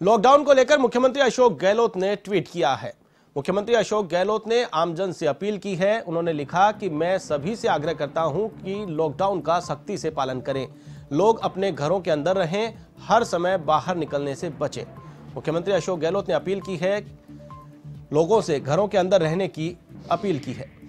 Lockdown को लेकर मुख्यमंत्री अशोक गहलोत ने ट्वीट किया है। मुख्यमंत्री अशोक गहलोत ने आमजन से अपील की है। उन्होंने लिखा कि मैं सभी से आग्रह करता हूं कि लॉकडाउन का सख्ती से पालन करें, लोग अपने घरों के अंदर रहें, हर समय बाहर निकलने से बचें। मुख्यमंत्री अशोक गहलोत ने अपील की है, लोगों से घरों के अंदर रहने की अपील की है।